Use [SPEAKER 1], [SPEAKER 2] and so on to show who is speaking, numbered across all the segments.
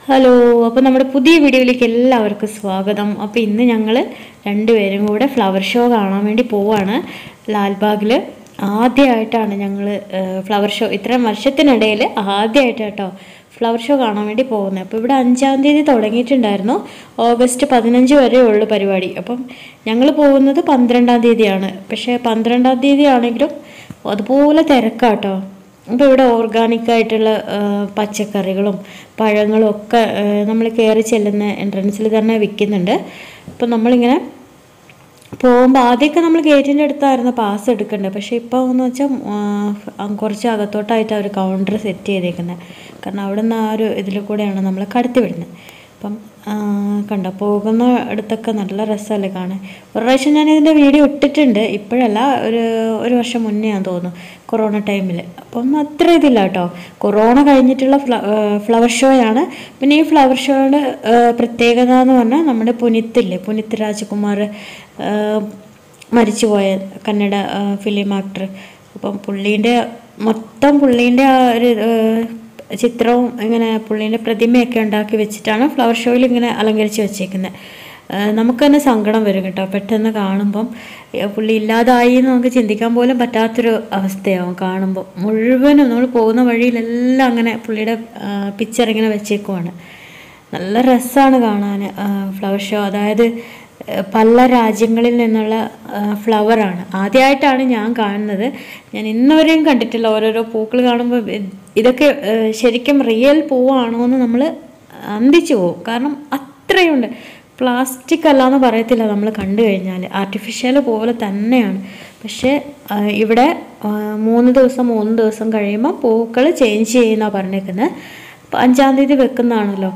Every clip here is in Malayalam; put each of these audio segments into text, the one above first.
[SPEAKER 1] ഹലോ, അപ്പോൾ നമ്മുടെ പുതിയ വീഡിയോയിലേക്ക് എല്ലാവർക്കും സ്വാഗതം. അപ്പോൾ ഇന്ന് ഞങ്ങൾ രണ്ടുപേരും കൂടെ ഫ്ലവർ ഷോ കാണാൻ വേണ്ടി പോവാണ്. ലാൽബാഗിൽ ആദ്യമായിട്ടാണ് ഞങ്ങൾ ഫ്ലവർ ഷോ, ഇത്രയും വർഷത്തിനിടയിൽ ആദ്യമായിട്ട് കേട്ടോ ഫ്ലവർ ഷോ കാണാൻ വേണ്ടി പോകുന്നത്. അപ്പോൾ ഇവിടെ 5-ാം തീയതി തുടങ്ങിയിട്ടുണ്ടായിരുന്നു, ഓഗസ്റ്റ് 15 വരെ ഉള്ളു പരിപാടി. അപ്പം ഞങ്ങൾ പോകുന്നത് 12-ാം തീയതിയാണ്. പക്ഷേ 12-ാം തീയതി ആണെങ്കിലും അതുപോലെ തിരക്കാട്ടോ. അപ്പോൾ ഇവിടെ ഓർഗാനിക്കായിട്ടുള്ള പച്ചക്കറികളും പഴങ്ങളും ഒക്കെ നമ്മൾ കയറി ചെല്ലുന്ന എൻട്രൻസിൽ തന്നെ വിൽക്കുന്നുണ്ട്. അപ്പോൾ നമ്മളിങ്ങനെ പോകുമ്പോൾ ആദ്യമൊക്കെ നമ്മൾ ഗേറ്റിൻ്റെ അടുത്തായിരുന്നു പാസ് എടുക്കേണ്ടത്. പക്ഷേ ഇപ്പോൾ എന്ന് വെച്ചാൽ കുറച്ച് അകത്തോട്ടായിട്ട് അവർ കൗണ്ടർ സെറ്റ് ചെയ്തേക്കുന്നത്. കാരണം അവിടെ നിന്ന് ആ ഒരു ഇതിൽ കൂടെയാണ് നമ്മൾ കടത്തി വിടുന്നത്. അപ്പം കണ്ടോ, പോകുന്ന അടുത്തൊക്കെ നല്ല രസമല്ലേ കാണാൻ. ഒരു പ്രാവശ്യം ഞാനിതിൻ്റെ വീഡിയോ ഇട്ടിട്ടുണ്ട്, ഇപ്പോഴല്ല, ഒരു വർഷം മുന്നേ ഞാൻ തോന്നുന്നു, കൊറോണ ടൈമിൽ. അപ്പം അത്ര ഇതില്ല കേട്ടോ. കൊറോണ കഴിഞ്ഞിട്ടുള്ള ഫ്ലവർ ഷോയാണ്. പിന്നെ ഈ ഫ്ലവർ ഷോയുടെ പ്രത്യേകത എന്ന് പറഞ്ഞാൽ നമ്മുടെ പുനീത് രാജ്കുമാർ, മരിച്ചുപോയ കന്നഡ ഫിലിം ആക്ടർ. അപ്പം പുള്ളീൻ്റെ ആ ഒരു ചിത്രവും ഇങ്ങനെ പുള്ളീൻ്റെ പ്രതിമയൊക്കെ ഉണ്ടാക്കി വെച്ചിട്ടാണ് ഫ്ലവർ ഷോയിൽ ഇങ്ങനെ അലങ്കരിച്ച് വെച്ചേക്കുന്നത്. നമുക്ക് തന്നെ സങ്കടം വരും കേട്ടോ പെട്ടെന്ന് കാണുമ്പം. പുള്ളി ഇല്ലാതായി എന്ന് നമുക്ക് ചിന്തിക്കാൻ പോലും പറ്റാത്തൊരു അവസ്ഥയാവും കാണുമ്പോൾ. മുഴുവനും നമ്മൾ പോകുന്ന വഴിയിലെല്ലാം അങ്ങനെ പുള്ളിയുടെ പിക്ചർ ഇങ്ങനെ വെച്ചേക്കുവാണ്. നല്ല രസമാണ് കാണാൻ ഫ്ലവർ ഷോ. അതായത് പല രാജ്യങ്ങളിൽ നിന്നുള്ള ഫ്ലവറാണ്. ആദ്യമായിട്ടാണ് ഞാൻ കാണുന്നത്. ഞാൻ ഇന്നുവരെയും കണ്ടിട്ടില്ല. ഓരോരോ പൂക്കൾ കാണുമ്പോൾ ഇതൊക്കെ ശരിക്കും റിയൽ പൂവാണോ എന്ന് നമ്മൾ അന്തിച്ചു പോകും. കാരണം അത്രയുണ്ട്. പ്ലാസ്റ്റിക് അല്ലാന്ന് പറയത്തില്ല നമ്മൾ കണ്ടു കഴിഞ്ഞാൽ, ആർട്ടിഫിഷ്യൽ പോലെ തന്നെയാണ്. പക്ഷേ ഇവിടെ 3 ദിവസം കഴിയുമ്പോൾ പൂക്കൾ ചേഞ്ച് ചെയ്യുന്നതാണ് പറഞ്ഞേക്കുന്നത്. 5-ാം തീയതി വെക്കുന്നതാണല്ലോ.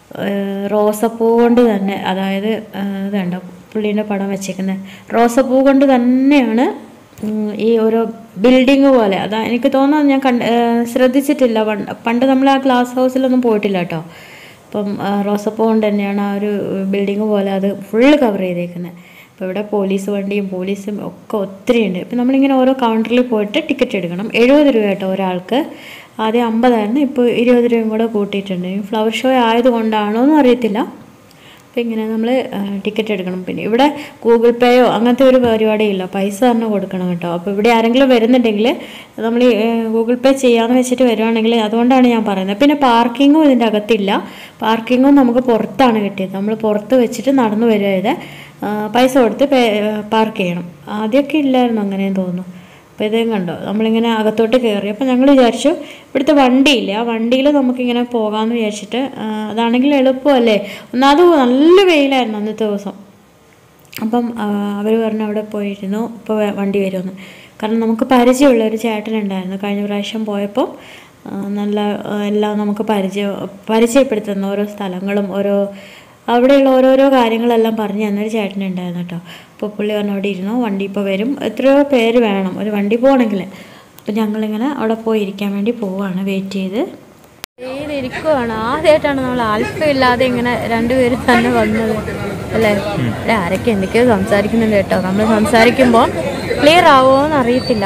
[SPEAKER 1] റോസപ്പൂ കൊണ്ട് തന്നെ, അതായത് ഇതുണ്ടോ പുള്ളീൻ്റെ പടം വെച്ചേക്കുന്നത്, റോസപ്പൂ കൊണ്ട് തന്നെയാണ് ഈ ഓരോ ബിൽഡിങ് പോലെ. അതാ എനിക്ക് തോന്നുന്നത്, ഞാൻ ശ്രദ്ധിച്ചിട്ടില്ല. പണ്ട് നമ്മൾ ആ ഗ്ലാസ് ഹൗസിലൊന്നും പോയിട്ടില്ല കേട്ടോ. അപ്പം റോസപ്പൂ കൊണ്ട് തന്നെയാണ് ആ ഒരു ബിൽഡിങ് പോലെ അത് ഫുള്ള് കവർ ചെയ്തേക്കുന്നത്. അപ്പോൾ ഇവിടെ പോലീസും ഒക്കെ ഒത്തിരി ഉണ്ട്. ഇപ്പം നമ്മളിങ്ങനെ ഓരോ കൗണ്ടറിൽ പോയിട്ട് ടിക്കറ്റ് എടുക്കണം. 70 രൂപ കേട്ടോ ഒരാൾക്ക്. ആദ്യം 50 ആയിരുന്നു, ഇപ്പോൾ 20 രൂപയും കൂടെ കൂട്ടിയിട്ടുണ്ട്. ഫ്ലവർ ഷോ ആയതുകൊണ്ടാണോ എന്നും അറിയത്തില്ല. അപ്പോൾ ഇങ്ങനെ നമ്മൾ ടിക്കറ്റ് എടുക്കണം. പിന്നെ ഇവിടെ ഗൂഗിൾ പേയോ അങ്ങനത്തെ ഒരു പരിപാടിയില്ല, പൈസ തന്നെ കൊടുക്കണം കേട്ടോ. അപ്പോൾ ഇവിടെ ആരെങ്കിലും വരുന്നുണ്ടെങ്കിൽ നമ്മൾ ഗൂഗിൾ പേ ചെയ്യാമെന്ന് വെച്ചിട്ട് വരുവാണെങ്കിൽ, അതുകൊണ്ടാണ് ഞാൻ പറയുന്നത്. പിന്നെ പാർക്കിങ്ങും ഇതിൻ്റെ അകത്തില്ല. പാർക്കിങ്ങും നമുക്ക് പുറത്താണ് കിട്ടിയത്. നമ്മൾ പുറത്ത് വെച്ചിട്ട് നടന്നു വരുന്നത്, പൈസ കൊടുത്ത് പാർക്ക് ചെയ്യണം. ആദ്യമൊക്കെ ഇല്ലായിരുന്നു, അങ്ങനെയും തോന്നുന്നു. അപ്പോൾ ഇതേം കണ്ടോ, നമ്മളിങ്ങനെ അകത്തോട്ട് കയറി. അപ്പോൾ ഞങ്ങൾ വിചാരിച്ചു ഇവിടുത്തെ വണ്ടിയില്ല, ആ വണ്ടിയിൽ നമുക്കിങ്ങനെ പോകാമെന്ന് വിചാരിച്ചിട്ട്. അതാണെങ്കിൽ എളുപ്പമല്ലേ. ഒന്നാമത് നല്ല വെയിലായിരുന്നു അന്നത്തെ ദിവസം. അപ്പം അവർ പറഞ്ഞു അവിടെ പോയിരുന്നു, ഇപ്പോൾ വണ്ടി വരുമെന്ന്. കാരണം നമുക്ക് പരിചയമുള്ള ഒരു ചേട്ടനുണ്ടായിരുന്നു, കഴിഞ്ഞ പ്രാവശ്യം പോയപ്പോൾ നല്ല എല്ലാം നമുക്ക് പരിചയപ്പെടുത്തുന്ന ഓരോ സ്ഥലങ്ങളും അവിടെയുള്ള ഓരോരോ കാര്യങ്ങളെല്ലാം പറഞ്ഞു തന്നൊരു ചേട്ടനുണ്ടായിരുന്നു കേട്ടോ. അപ്പോൾ പുള്ളി പറഞ്ഞു അവിടെ ഇരുന്നോ, വണ്ടി ഇപ്പോൾ വരും, എത്രയോ പേര് വേണം ഒരു വണ്ടി പോകണമെങ്കിൽ. അപ്പം ഞങ്ങളിങ്ങനെ അവിടെ പോയി ഇരിക്കാൻ വേണ്ടി പോവുകയാണ്, വെയിറ്റ് ചെയ്ത് ഇരിക്കുവാണ്. ആദ്യമായിട്ടാണ് നമ്മൾ ആൽഫ ഇല്ലാതെ ഇങ്ങനെ രണ്ടുപേരും തന്നെ വന്നത് അല്ലേ. ആരൊക്കെ എന്തൊക്കെയോ സംസാരിക്കുന്നുണ്ട് കേട്ടോ. നമ്മൾ സംസാരിക്കുമ്പോൾ ക്ലിയർ ആവുമോയെന്ന് അറിയത്തില്ല.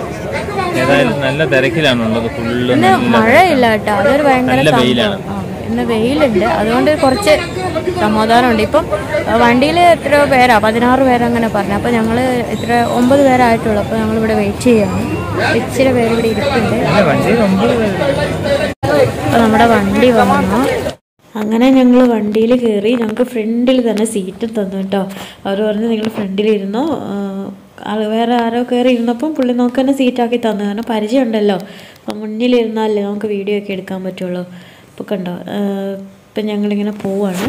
[SPEAKER 2] നല്ല തിരക്കിലാണുള്ളത്.
[SPEAKER 1] ഇന്ന് മഴയില്ല കേട്ടോ, അതൊരു ഭയങ്കര ഇന്ന് വെയിലുണ്ട്, അതുകൊണ്ട് കുറച്ച് സമാധാനമുണ്ട്. ഇപ്പം വണ്ടിയിൽ എത്രയോ പേരാ, 16 പേരങ്ങനെ പറഞ്ഞു. അപ്പോൾ ഞങ്ങൾ 9 പേരായിട്ടുള്ളൂ. അപ്പോൾ ഞങ്ങളിവിടെ വെയിറ്റ് ചെയ്യാണ്. ഇച്ചിരി പേര് ഇവിടെ ഇരിക്കുന്നുണ്ട്. അപ്പോൾ നമ്മുടെ വണ്ടി വന്നു. അങ്ങനെ ഞങ്ങൾ വണ്ടിയിൽ കയറി. ഞങ്ങൾക്ക് ഫ്രണ്ടിൽ തന്നെ സീറ്റും തന്നു കേട്ടോ. അവർ പറഞ്ഞ് നിങ്ങൾ ഫ്രണ്ടിലിരുന്നോ. വേറെ ആരോ കയറി ഇരുന്നപ്പം പുള്ളി നമുക്ക് തന്നെ സീറ്റാക്കി തന്നു. കാരണം പരിചയമുണ്ടല്ലോ. അപ്പം മുന്നിലിരുന്നാലേ നമുക്ക് വീഡിയോ ഒക്കെ എടുക്കാൻ പറ്റുള്ളൂ. അപ്പോൾ കണ്ടോ, ഇപ്പം ഞങ്ങളിങ്ങനെ പോവാണ്.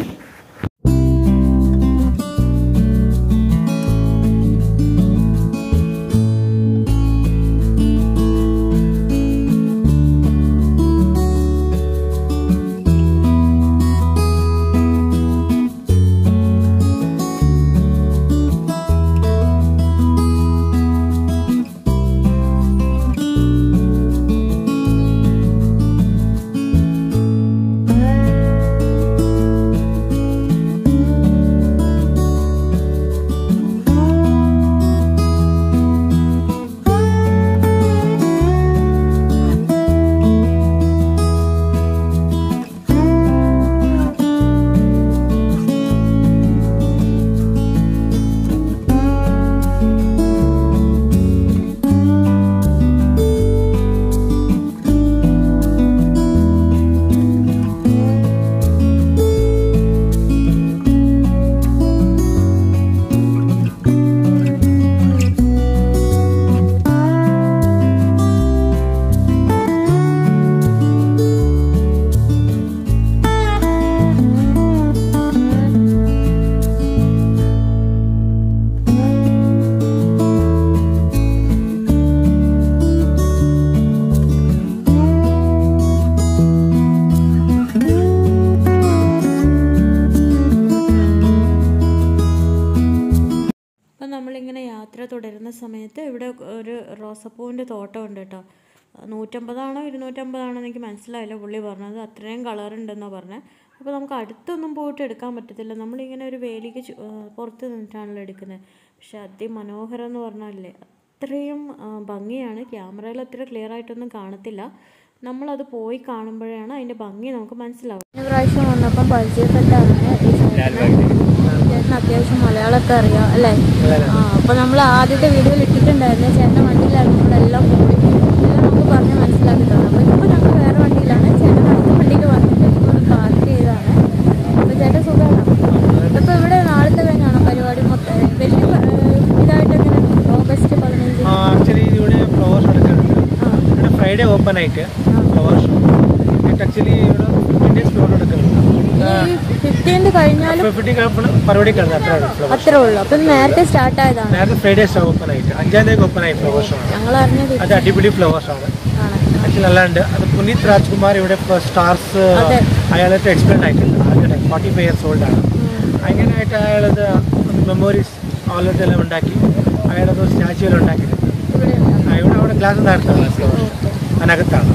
[SPEAKER 1] കിടക്കുന്ന സമയത്ത് ഇവിടെ ഒരു റോസപ്പൂവിൻ്റെ തോട്ടം ഉണ്ട് കേട്ടോ. 150 250 എനിക്ക് മനസ്സിലായില്ല പുള്ളി പറഞ്ഞത്. അത്രയും കളറുണ്ടെന്നാണ് പറഞ്ഞത്. അപ്പോൾ നമുക്ക് അടുത്തൊന്നും പോയിട്ട് എടുക്കാൻ പറ്റത്തില്ല. നമ്മളിങ്ങനെ ഒരു വേലിക്ക് പുറത്ത് നിന്നിട്ടാണല്ലോ എടുക്കുന്നത്. പക്ഷെ അതിമനോഹരം എന്ന് പറഞ്ഞാലേ അത്രയും ഭംഗിയാണ്. ക്യാമറയിൽ അത്ര ക്ലിയർ ആയിട്ടൊന്നും കാണത്തില്ല. നമ്മളത് പോയി കാണുമ്പോഴാണ് അതിൻ്റെ ഭംഗി നമുക്ക് മനസ്സിലാവും. ഈ പ്രാവശ്യം വന്നപ്പം പരിചയപ്പെട്ടാണ് ചേട്ടന് അത്യാവശ്യം മലയാളമൊക്കെ അറിയാം അല്ലേ? അപ്പോൾ നമ്മൾ ആദ്യത്തെ വീഡിയോയിൽ ഇട്ടിട്ടുണ്ടായിരുന്നു. ചേട്ടൻ്റെ വണ്ടിയിലായിരുന്നു നമ്മളെല്ലാം പോയി എല്ലാം നമുക്ക് പറഞ്ഞ് മനസ്സിലാക്കി തന്നു. അപ്പോൾ ഇപ്പോൾ ഞങ്ങൾ വേറെ വണ്ടിയിലാണ്. ചേട്ടൻ അടുത്ത വണ്ടിയിൽ വന്നിട്ട് ഇപ്പോൾ പാർക്ക് ചെയ്തതാണ്. അപ്പോൾ ചേട്ടൻ സുഖമാണ്. ഇപ്പോൾ ഇവിടെ നാളത്തെ കഴിഞ്ഞാണോ പരിപാടി മൊത്തം വലിയ ഇതായിട്ട് എങ്ങനെ? ഓഗസ്റ്റ് 15
[SPEAKER 3] ആക്ച്വലി ഇവിടെ ഫ്ലവേഴ്സ് നടക്കുന്നുണ്ട്. ഇവിടെ ഫ്രൈഡേ ഓപ്പൺ ആയിട്ട് ഫ്ലവർ ഷോ ആക്ച്വലി ഇവിടെ 15 days ഫ്ലവർ നടക്കുന്നുണ്ട്.
[SPEAKER 1] 15 കഴിഞ്ഞാലും
[SPEAKER 3] പരിപാടി
[SPEAKER 1] അത്രേ ഉള്ളൂ. അപ്പം നേരത്തെ സ്റ്റാർട്ട് ആയതാണ്.
[SPEAKER 3] നേരത്തെ ഫ്രൈഡേ ഓപ്പൺ ആയിട്ട് 5-ാം തീയതി ഓപ്പൺ ആയി ഫ്ലവർ ഷോ.
[SPEAKER 1] ഞങ്ങൾ അറിഞ്ഞത്
[SPEAKER 3] അത് അടിപൊളി ഫ്ലവേഴ്സ് ആണ്. ആക്ച്വലി നല്ലുണ്ട്. അത് പുനീത് രാജ്കുമാർ ഇവിടെ സ്റ്റാർസ് അയാളായിട്ട് എക്സ്പ്ലെയിൻ ആയിട്ടുണ്ട്. ആദ്യമായിട്ട് 45 years old ആണ്. അങ്ങനെയായിട്ട് അയാളത് മെമ്മോറീസ് ഓൾറെഡി എല്ലാം ഉണ്ടാക്കി അയാളത് സ്റ്റാച്യു എല്ലാം ഉണ്ടാക്കിയിട്ടുണ്ട്. ഇവിടെ അവിടെ ഗ്ലാസ് നടത്താണ് ഫ്ലവേഴ്സ്. അതിനകത്താണ്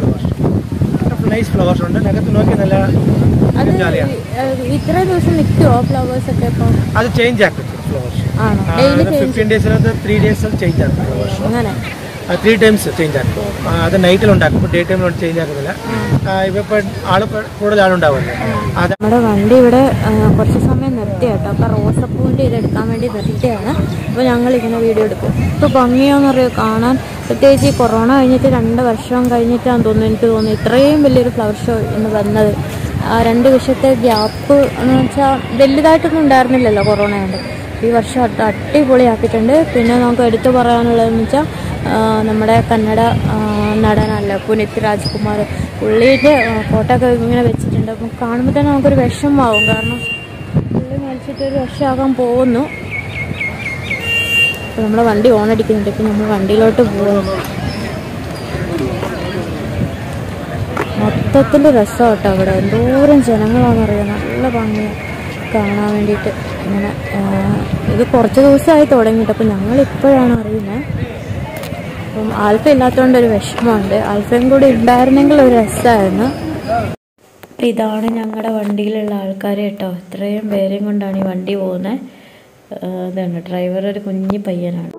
[SPEAKER 3] നൈസ് ഫ്ലവേഴ്സ് ഉണ്ട്. അതിനകത്ത് നോക്കി നല്ല ജോലിയാണ്.
[SPEAKER 1] ഇത്രയും ദിവസം നിൽക്കുമോ ഫ്ലവേഴ്സ് ഒക്കെ? ഇപ്പോൾ
[SPEAKER 3] അത് ചേഞ്ച് ആക്കും ഫ്ലവേഴ്സ്. 15 days 3 days ചേഞ്ച് ആക്കും ഫ്ലവേഴ്സ്.
[SPEAKER 1] അങ്ങനെ
[SPEAKER 3] 3 times ചേഞ്ച് ആക്കും. അത് നൈറ്റിലുണ്ടാക്കും, ഡേ ടൈമിലോട്ട് ചേഞ്ച് ആക്കുന്നില്ല. ഇപ്പോൾ കൂടുതൽ ആളുണ്ടാവുമല്ലോ.
[SPEAKER 1] നമ്മുടെ വണ്ടി ഇവിടെ കുറച്ച് സമയം നിർത്തി കേട്ടോ. അപ്പോൾ റോസപ്പൂവിൻ്റെ ഇതെടുക്കാൻ വേണ്ടി നിർത്തിയാണ്. അപ്പോൾ ഞങ്ങളിങ്ങനെ വീഡിയോ എടുക്കും. ഇപ്പോൾ ഭംഗിയാന്ന് പറയുക കാണാൻ. പ്രത്യേകിച്ച് ഈ കൊറോണ കഴിഞ്ഞിട്ട് 2 വർഷം കഴിഞ്ഞിട്ടാണെന്ന് തോന്നുന്നു. എനിക്ക് തോന്നുന്നു ഇത്രയും വലിയൊരു ഫ്ലവർ ഷോ ഇന്ന് വന്നത്. 2 വർഷത്തെ ഗ്യാപ്പ് എന്ന് വെച്ചാൽ വലുതായിട്ടൊന്നും ഉണ്ടായിരുന്നില്ലല്ലോ കൊറോണ കൊണ്ട്. ഈ വർഷം അടിപൊളിയാക്കിയിട്ടുണ്ട്. പിന്നെ നമുക്ക് എടുത്തു പറയാനുള്ളതെന്ന് വെച്ചാൽ നമ്മുടെ കന്നഡ നടനല്ല പുനീത് രാജ്കുമാർ, പുള്ളീൻ്റെ ഫോട്ടോ ഒക്കെ ഇങ്ങനെ വെച്ചിട്ടുണ്ട്. അപ്പം കാണുമ്പോൾ തന്നെ നമുക്കൊരു വിഷമമാവും. കാരണം പുള്ളി മരിച്ചിട്ടൊരു വർഷമാകാൻ പോകുന്നു. അപ്പോൾ നമ്മളെ വണ്ടി ഓണടിക്കുന്നുണ്ട്. ഇപ്പം നമ്മൾ വണ്ടിയിലോട്ട് പോകും. മൊത്തത്തിൽ രസം കേട്ടോ. അവിടെ എന്തോരം ജനങ്ങളാണെന്നറിയാം. നല്ല ഭംഗിയാണ് കാണാൻ വേണ്ടിയിട്ട്. ഇങ്ങനെ ഇത് കുറച്ച് ദിവസമായി തുടങ്ങിയിട്ട്. അപ്പോൾ ഞങ്ങളിപ്പോഴാണ് അറിയുന്നത്. അപ്പം ആൽഫ ഇല്ലാത്തതുകൊണ്ടൊരു വിഷമമുണ്ട്. ആൽഫയും കൂടി ഉണ്ടായിരുന്നെങ്കിൽ ഒരു രസമായിരുന്നു. അപ്പം ഇതാണ് ഞങ്ങളുടെ വണ്ടിയിലുള്ള ആൾക്കാർ കേട്ടോ. ഇത്രയും പേരെയും കൊണ്ടാണ് ഈ വണ്ടി പോകുന്നത്. ഇതാണ് ഡ്രൈവർ, ഒരു കുഞ്ഞു പയ്യനാണ്.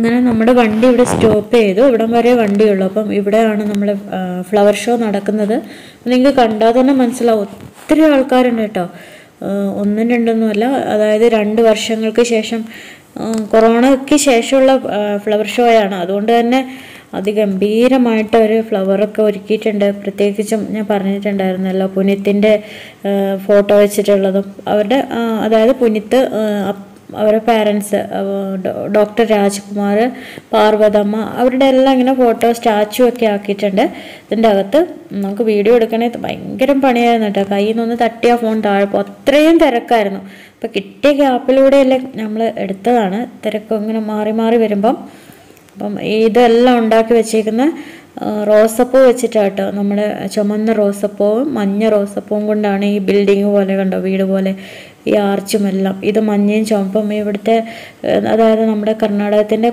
[SPEAKER 1] അങ്ങനെ നമ്മുടെ വണ്ടി ഇവിടെ സ്റ്റോപ്പ് ചെയ്തു. ഇവിടം വരെ വണ്ടിയുള്ളൂ. അപ്പം ഇവിടെയാണ് നമ്മൾ ഫ്ലവർ ഷോ നടക്കുന്നത്. നിങ്ങൾക്ക് കണ്ടാൽ തന്നെ മനസ്സിലാവും, ഒത്തിരി ആൾക്കാരുണ്ട് കേട്ടോ. ഒന്നും രണ്ടൊന്നുമല്ല, അതായത് 2 വർഷങ്ങൾക്ക് ശേഷം, കൊറോണയ്ക്ക് ശേഷമുള്ള ഫ്ലവർ ഷോയാണ്. അതുകൊണ്ട് തന്നെ അതിഗംഭീരമായിട്ട് അവർ ഫ്ലവറൊക്കെ ഒരുക്കിയിട്ടുണ്ട്. പ്രത്യേകിച്ചും ഞാൻ പറഞ്ഞിട്ടുണ്ടായിരുന്നല്ലോ, പുനിത്തിൻ്റെ ഫോട്ടോ വെച്ചിട്ടുള്ളതും അവരുടെ, അതായത് പുനിത്ത്, അവരുടെ പാരൻസ്, ഡോക്ടർ രാജ്കുമാർ, പാർവതമ്മ, അവരുടെ എല്ലാം ഇങ്ങനെ ഫോട്ടോ സ്റ്റാച്ചു ഒക്കെ ആക്കിയിട്ടുണ്ട്. ഇതിൻ്റെ അകത്ത് നമുക്ക് വീഡിയോ എടുക്കണേ ഭയങ്കര പണിയായിരുന്നു കേട്ടോ. കയ്യിൽ നിന്നൊന്ന് തട്ടിയ ഫോൺ താഴെ പോകും, അത്രയും തിരക്കായിരുന്നു. അപ്പോൾ കിട്ടിയ ഗ്യാപ്പിലൂടെയല്ലേ നമ്മൾ എടുത്തതാണ്. തിരക്ക് ഇങ്ങനെ മാറി മാറി വരുമ്പം. അപ്പം ഇതെല്ലാം ഉണ്ടാക്കി വെച്ചേക്കുന്ന റോസപ്പൂ വെച്ചിട്ടാട്ടോ. നമ്മുടെ ചുമന്ന റോസപ്പൂവും മഞ്ഞ റോസപ്പൂവും കൊണ്ടാണ് ഈ ബിൽഡിങ് പോലെ, കണ്ടോ, വീട് പോലെ ഈ ആർച്ചുമെല്ലാം. ഇത് മഞ്ഞയും ചുവപ്പും ഇവിടുത്തെ, അതായത് നമ്മുടെ കർണാടകത്തിൻ്റെ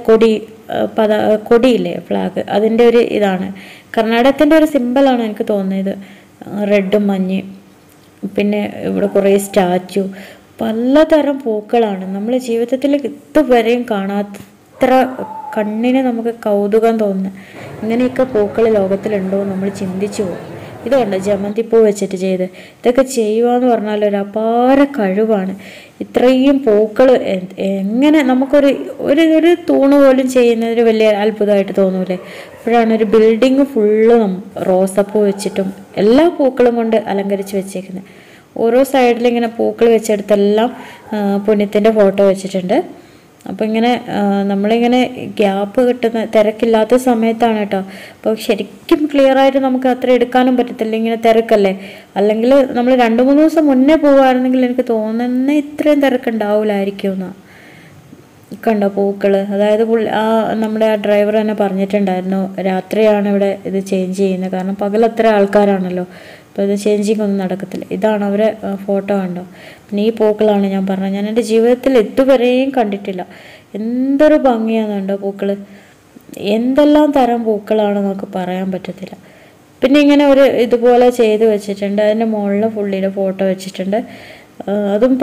[SPEAKER 1] കൊടിയില്ലേ, ഫ്ലാഗ്, അതിൻ്റെ ഒരു ഇതാണ്. കർണാടകത്തിൻ്റെ ഒരു സിമ്പിളാണ് എനിക്ക് തോന്നിയത്, റെഡും മഞ്ഞയും. പിന്നെ ഇവിടെ കുറേ സ്റ്റാച്ചു, പലതരം പൂക്കളാണ്. നമ്മൾ ജീവിതത്തിൽ ഇതുവരെയും കാണാത്ത കണ്ണിന് നമുക്ക് കൗതുകം തോന്നുന്നു. ഇങ്ങനെയൊക്കെ പൂക്കൾ ലോകത്തിലുണ്ടോ എന്ന് നമ്മൾ ചിന്തിച്ചു പോകും. ഇതുകൊണ്ട് ജമന്തിപ്പൂ വെച്ചിട്ട് ചെയ്ത് ഇതൊക്കെ ചെയ്യുക എന്ന് പറഞ്ഞാൽ ഒരു അപാര കഴിവാണ്. ഇത്രയും പൂക്കൾ എങ്ങനെ നമുക്കൊരു ഒരു തൂണ് പോലും ചെയ്യുന്നതൊരു വലിയ അത്ഭുതമായിട്ട് തോന്നൂലേ? അപ്പോഴാണ് ഒരു ബിൽഡിങ് ഫുള്ള് റോസപ്പൂ വെച്ചിട്ടും എല്ലാ പൂക്കളും കൊണ്ട് അലങ്കരിച്ച് വെച്ചേക്കുന്നത്. ഓരോ സൈഡിൽ ഇങ്ങനെ പൂക്കൾ വെച്ചെടുത്തെല്ലാം പുനിത്തിൻ്റെ ഫോട്ടോ വെച്ചിട്ടുണ്ട്. അപ്പോൾ ഇങ്ങനെ നമ്മളിങ്ങനെ ഗ്യാപ്പ് കിട്ടുന്ന, തിരക്കില്ലാത്ത സമയത്താണ് കേട്ടോ. അപ്പോൾ ശരിക്കും ക്ലിയറായിട്ട് നമുക്ക് അത്ര എടുക്കാനും പറ്റത്തില്ല, ഇങ്ങനെ തിരക്കല്ലേ. അല്ലെങ്കിൽ നമ്മൾ 2-3 ദിവസം മുന്നേ പോകുമായിരുന്നെങ്കിൽ എനിക്ക് തോന്നുന്ന ഇത്രയും തിരക്കുണ്ടാവില്ലായിരിക്കും എന്നാണ്. കണ്ടോ പൂക്കൾ, അതായത് നമ്മുടെ ആ ഡ്രൈവർ തന്നെ പറഞ്ഞിട്ടുണ്ടായിരുന്നു, രാത്രിയാണ് ഇവിടെ ഇത് ചേഞ്ച് ചെയ്യുന്നത്. കാരണം പകൽ അത്ര ആൾക്കാരാണല്ലോ, അപ്പോൾ ഇത് ചേഞ്ചിങ് ഒന്നും നടക്കത്തില്ല. ഇതാണ് അവരെ ഫോട്ടോ കണ്ടോ. പിന്നെ ഈ പൂക്കളാണ് ഞാൻ പറഞ്ഞത്, ഞാൻ എൻ്റെ ജീവിതത്തിൽ ഇതുവരെയും കണ്ടിട്ടില്ല. എന്തൊരു ഭംഗിയാണെന്നുണ്ടോ പൂക്കൾ, എന്തെല്ലാം തരം പൂക്കളാണ് നമുക്ക് പറയാൻ പറ്റത്തില്ല. പിന്നെ ഇങ്ങനെ ഒരു ഇതുപോലെ ചെയ്ത് വെച്ചിട്ടുണ്ട്. അതിൻ്റെ മുകളിൽ പുള്ളിയുടെ ഫോട്ടോ വെച്ചിട്ടുണ്ട്. അതും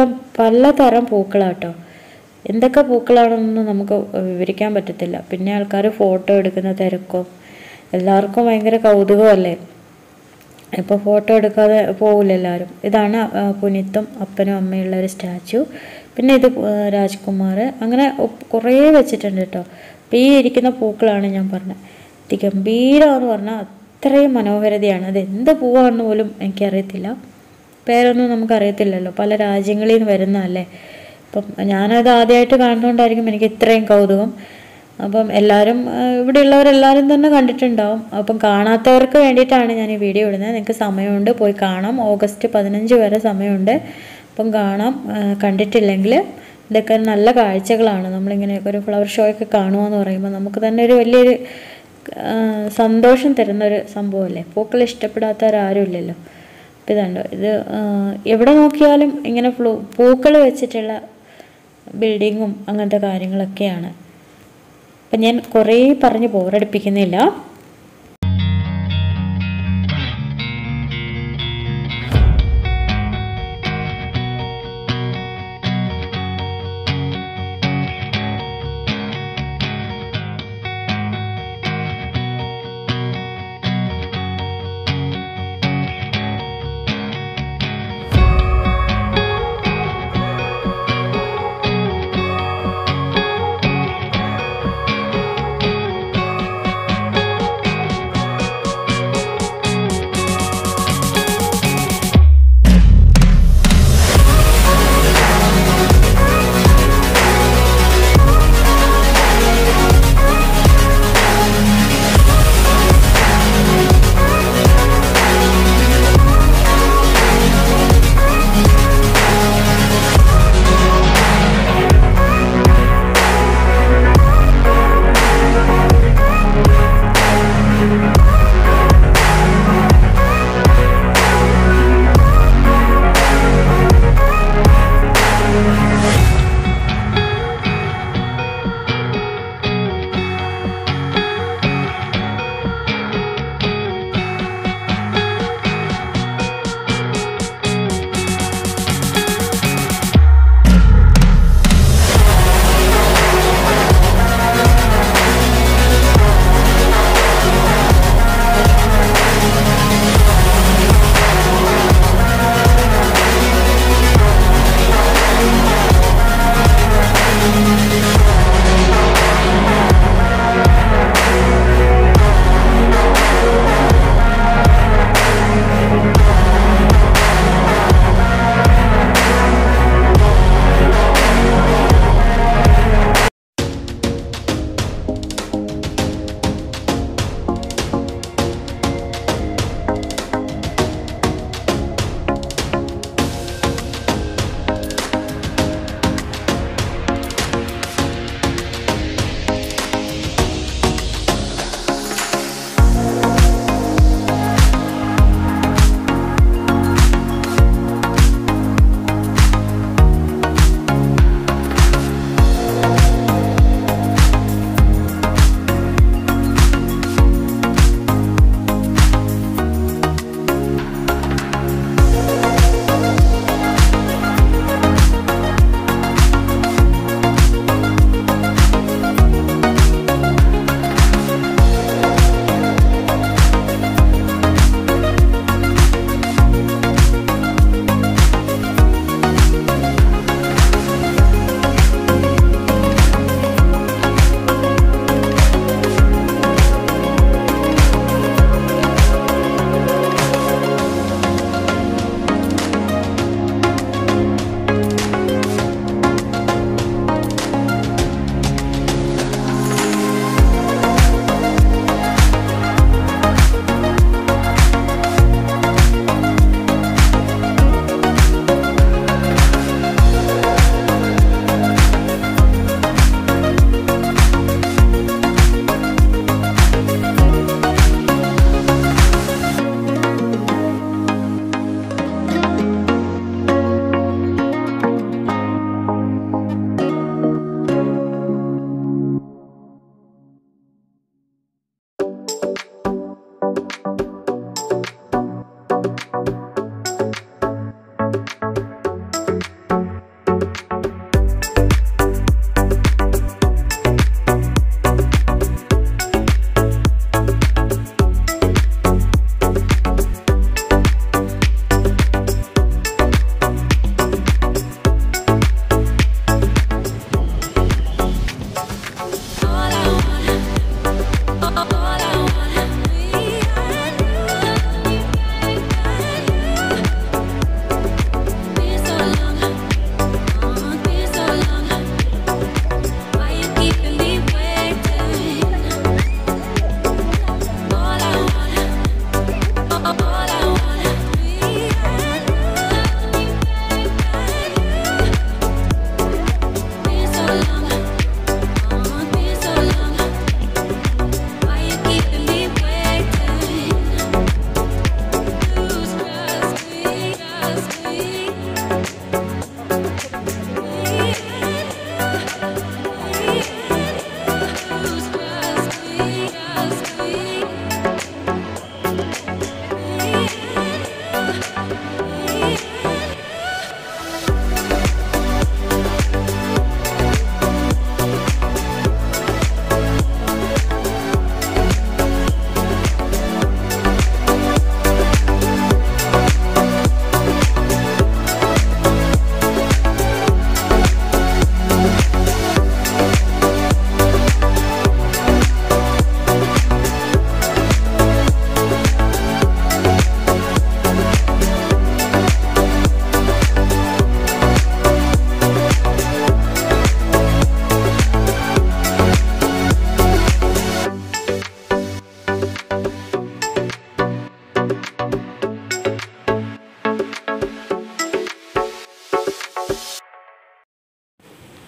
[SPEAKER 1] പലതരം പൂക്കളാട്ടോ. എന്തൊക്കെ പൂക്കളാണെന്നൊന്നും നമുക്ക് വിവരിക്കാൻ പറ്റത്തില്ല. പിന്നെ ആൾക്കാർ ഫോട്ടോ എടുക്കുന്ന തിരക്കോ, എല്ലാവർക്കും ഭയങ്കര കൗതുകമല്ലേ. ഇപ്പോൾ ഫോട്ടോ എടുക്കാതെ പോകില്ല എല്ലാവരും. ഇതാണ് പുനിത്തും അപ്പനും അമ്മയുള്ള ഒരു സ്റ്റാച്ചു. പിന്നെ ഇത് രാജ്കുമാർ, അങ്ങനെ കുറേ വെച്ചിട്ടുണ്ട് കേട്ടോ. അപ്പോൾ ഈ ഇരിക്കുന്ന പൂക്കളാണ് ഞാൻ പറഞ്ഞത്. അതിഗംഭീരമെന്ന് പറഞ്ഞാൽ അത്രയും മനോഹരതയാണ്. അത് എന്ത് പൂവാണെന്ന് പോലും എനിക്കറിയത്തില്ല, പേരൊന്നും നമുക്കറിയത്തില്ലല്ലോ, പല രാജ്യങ്ങളിൽ നിന്ന് വരുന്നതല്ലേ. അപ്പം ഞാനത് ആദ്യമായിട്ട് കാണുന്നതുകൊണ്ടായിരിക്കും എനിക്ക് ഇത്രയും കൗതുകം. അപ്പം എല്ലാവരും, ഇവിടെയുള്ളവരെല്ലാവരും തന്നെ കണ്ടിട്ടുണ്ടാവും. അപ്പം കാണാത്തവർക്ക് വേണ്ടിയിട്ടാണ് ഞാൻ ഈ വീഡിയോ ഇടുന്നത്. നിങ്ങൾക്ക് സമയമുണ്ട്, പോയി കാണാം. ഓഗസ്റ്റ് 15 വരെ സമയമുണ്ട്. അപ്പം കാണാം. കണ്ടിട്ടില്ലെങ്കിൽ ഇതൊക്കെ നല്ല കാഴ്ചകളാണ്. നമ്മളിങ്ങനെയൊക്കെ ഒരു ഫ്ലവർ ഷോ ഒക്കെ കാണുക എന്ന് പറയുമ്പോൾ നമുക്ക് തന്നെ ഒരു വലിയൊരു സന്തോഷം തരുന്നൊരു സംഭവമല്ലേ. പൂക്കൾ ഇഷ്ടപ്പെടാത്തവരാരും ഇല്ലല്ലോ. അപ്പം ഇതുണ്ടോ, ഇത് എവിടെ നോക്കിയാലും ഇങ്ങനെ പൂക്കൾ വെച്ചിട്ടുള്ള ബിൽഡിങ്ങും അങ്ങനത്തെ കാര്യങ്ങളൊക്കെയാണ്. അപ്പം ഞാൻ കുറേ പറഞ്ഞ് ബോറടിപ്പിക്കുന്നില്ല.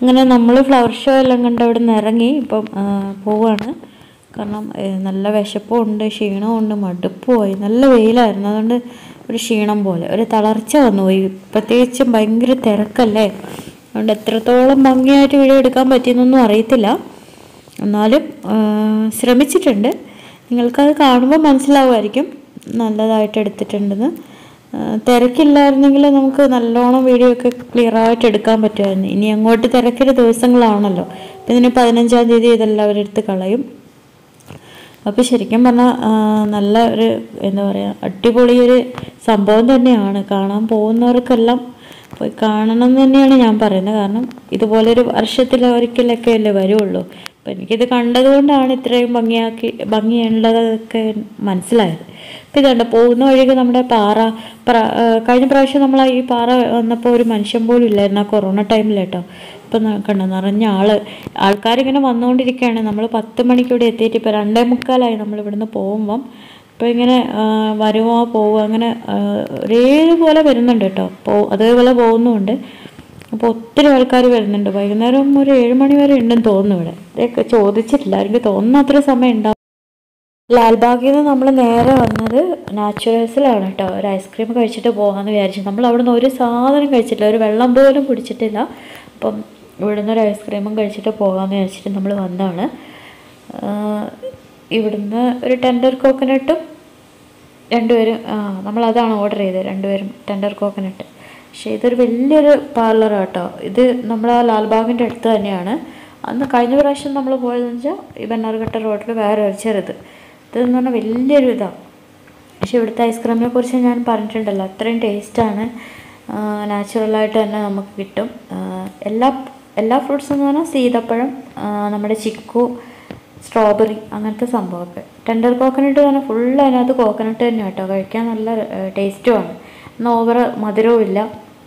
[SPEAKER 1] അങ്ങനെ നമ്മൾ ഫ്ലവർ ഷോ എല്ലാം കണ്ട് അവിടെ നിന്ന് ഇറങ്ങി ഇപ്പം പോവാണ്. കാരണം നല്ല വിശപ്പും ഉണ്ട്, ക്ഷീണവും ഉണ്ട്, മടുപ്പുമായി. നല്ല വെയിലായിരുന്നു, അതുകൊണ്ട് ഒരു ക്ഷീണം പോലെ, ഒരു തളർച്ച വന്നുപോയി. പ്രത്യേകിച്ചും ഭയങ്കര തിരക്കല്ലേ, അതുകൊണ്ട് എത്രത്തോളം ഭംഗിയായിട്ട് വീഡിയോ എടുക്കാൻ പറ്റിയെന്നൊന്നും അറിയത്തില്ല. എന്നാലും ശ്രമിച്ചിട്ടുണ്ട്. നിങ്ങൾക്കത് കാണുമ്പോൾ മനസ്സിലാവുമായിരിക്കും നല്ലതായിട്ട് എടുത്തിട്ടുണ്ടെന്ന്. തിരക്കില്ലായിരുന്നെങ്കിൽ നമുക്ക് നല്ലോണം വീഡിയോ ഒക്കെ ക്ലിയറായിട്ട് എടുക്കാൻ പറ്റുമായിരുന്നു. ഇനി അങ്ങോട്ട് തിരക്കിൻ്റെ ദിവസങ്ങളാണല്ലോ. ഇപ്പം ഇതിന് 15-ാം തീയതി ഇതെല്ലാവരും എടുത്ത് കളയും. അപ്പോൾ ശരിക്കും പറഞ്ഞാൽ നല്ല ഒരു എന്താ പറയുക, അടിപൊളി ഒരു സംഭവം തന്നെയാണ്. കാണാൻ പോകുന്നവർക്കെല്ലാം പോയി കാണണം എന്ന് തന്നെയാണ് ഞാൻ പറയുന്നത്. കാരണം ഇതുപോലൊരു വർഷത്തിലൊരിക്കലൊക്കെ അല്ലേ വരുള്ളൂ. അപ്പം എനിക്കിത് കണ്ടതുകൊണ്ടാണ് ഇത്രയും ഭംഗിയുള്ളതൊക്കെ മനസ്സിലായത്. അപ്പം ഇതുണ്ട് പോകുന്ന വഴിക്ക് നമ്മുടെ പാറ കഴിഞ്ഞ പ്രാവശ്യം നമ്മൾ ഈ പാറ വന്നപ്പോൾ ഒരു മനുഷ്യൻ പോലും ഇല്ലായിരുന്നു ആ കൊറോണ ടൈമിൽ കേട്ടോ. ഇപ്പം കണ്ടോ നിറഞ്ഞ ആൾക്കാരിങ്ങനെ വന്നുകൊണ്ടിരിക്കുകയാണ്. നമ്മൾ 10 മണിക്ക് ഇവിടെ എത്തിയിട്ട് ഇപ്പോൾ 2:45 നമ്മളിവിടുന്ന് പോകുമ്പം. അപ്പോൾ ഇങ്ങനെ വരുമോ പോവുക അങ്ങനെ ഒരേപോലെ വരുന്നുണ്ട് കേട്ടോ. അതേപോലെ പോകുന്നുമുണ്ട്. അപ്പോൾ ഒത്തിരി ആൾക്കാർ വരുന്നുണ്ട്. വൈകുന്നേരം ഒരു 7 മണി വരെ ഉണ്ടെന്ന് തോന്നുന്നു ഇവിടെ. ഇതൊക്കെ ചോദിച്ചിട്ടില്ല, എനിക്ക് തോന്നുന്നു അത്ര സമയം ഉണ്ടാവും. ലാൽബാഗിൽ നിന്ന് നമ്മൾ നേരെ വന്നത് നാച്ചുറൽസിലാണ് കേട്ടോ. ഒരു ഐസ്ക്രീം കഴിച്ചിട്ട് പോകാമെന്ന് വിചാരിച്ചു. നമ്മൾ അവിടെ നിന്ന് ഒരു സാധനം കഴിച്ചിട്ടില്ല, ഒരു വെള്ളം പോലും കുടിച്ചിട്ടില്ല. അപ്പം ഇവിടുന്ന് ഒരു ഐസ്ക്രീമും കഴിച്ചിട്ട് പോകാമെന്ന് വിചാരിച്ചിട്ട് നമ്മൾ വന്നതാണ്. ഇവിടുന്ന് ഒരു ടെൻഡർ കോക്കനട്ടും രണ്ടുപേരും നമ്മളതാണ് ഓർഡർ ചെയ്തത്, രണ്ടുപേരും ടെൻഡർ കോക്കനട്ട്. പക്ഷേ ഇതൊരു വലിയൊരു പാർലറാണ് കേട്ടോ. ഇത് നമ്മൾ ആ ലാൽബാഗിൻ്റെ അടുത്ത് തന്നെയാണ്. അന്ന് കഴിഞ്ഞ പ്രാവശ്യം നമ്മൾ പോയതെന്ന് വെച്ചാൽ ഈ ബന്നാർഘട്ട റോഡിൽ വേറെ ഒരു ചെറുത്. ഇതെന്ന് പറഞ്ഞാൽ വലിയൊരു ഇതാണ്. പക്ഷേ ഇവിടുത്തെ ഐസ്ക്രീമിനെ കുറിച്ച് ഞാൻ പറഞ്ഞിട്ടുണ്ടല്ലോ, അത്രയും ടേസ്റ്റാണ്. നാച്ചുറലായിട്ട് തന്നെ നമുക്ക് കിട്ടും. എല്ലാ ഫ്രൂട്ട്സ് എന്ന് പറഞ്ഞാൽ സീതപ്പഴം, നമ്മുടെ ചിക്കു, സ്ട്രോബെറി അങ്ങനത്തെ സംഭവമൊക്കെ. ടെൻഡർ കോക്കനട്ട് പറഞ്ഞാൽ ഫുള്ള് അതിനകത്ത് കോക്കനട്ട് തന്നെ കേട്ടോ. കഴിക്കാൻ നല്ല ടേസ്റ്റുമാണ്. എന്നാൽ ഓവർ മധുരവും ഇല്ല,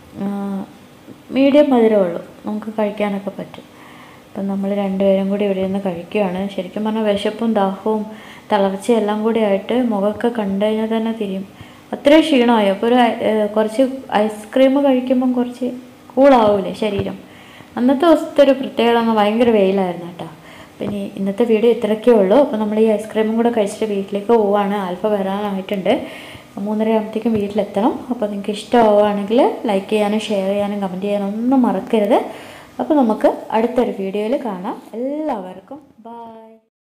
[SPEAKER 1] മീഡിയം മധുരമേ ഉള്ളൂ, നമുക്ക് കഴിക്കാനൊക്കെ പറ്റും. അപ്പം നമ്മൾ രണ്ടുപേരും കൂടി ഇവിടെ നിന്ന് കഴിക്കുകയാണ്. ശരിക്കും പറഞ്ഞാൽ വിശപ്പും ദാഹവും തളർച്ചയും എല്ലാം കൂടി ആയിട്ട് മുഖമൊക്കെ കണ്ടു കഴിഞ്ഞാൽ തന്നെ തിരിയും. അത്രയും ക്ഷീണമായി. അപ്പോൾ കുറച്ച് ഐസ്ക്രീം കഴിക്കുമ്പം കുറച്ച് കൂളാവൂലേ ശരീരം. അന്നത്തെ ദിവസത്തെ ഒരു പ്രത്യേകത ഭയങ്കര വെയിലായിരുന്നു കേട്ടോ. പിന്നെ ഇന്നത്തെ വീഡിയോ ഇത്രയൊക്കെ ഉള്ളൂ. അപ്പോൾ നമ്മൾ ഈ ഐസ്ക്രീമും കൂടെ കഴിച്ചിട്ട് വീട്ടിലേക്ക് പോവുകയാണ്. ആൽഫ വരാനായിട്ടുണ്ട്. 3:30 ആകുമ്പോഴത്തേക്കും വീട്ടിലെത്തണം. അപ്പോൾ നിങ്ങൾക്ക് ഇഷ്ടമാവുകയാണെങ്കിൽ ലൈക്ക് ചെയ്യാനും ഷെയർ ചെയ്യാനും കമൻറ്റ് ചെയ്യാനും ഒന്നും മറക്കരുത്. അപ്പോൾ നമുക്ക് അടുത്തൊരു വീഡിയോയിൽ കാണാം. എല്ലാവർക്കും ബൈ.